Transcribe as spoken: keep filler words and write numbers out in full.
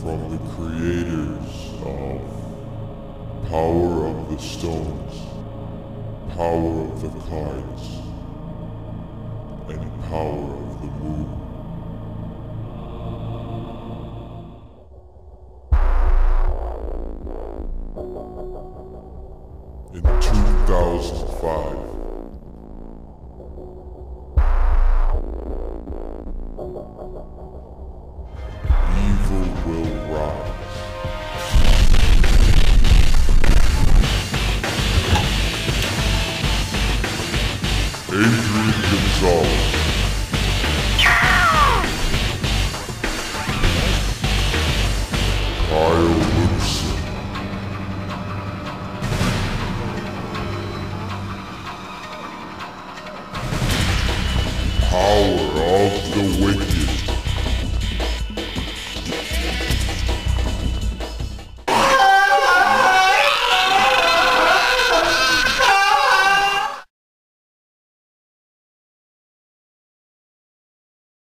from the creators of Power of the Stones, Power of the Cards, and Power of the Moon. In two thousand five, evil will rise. Adrian Gonzalez. Kyle Lipson. Power of the Wicked.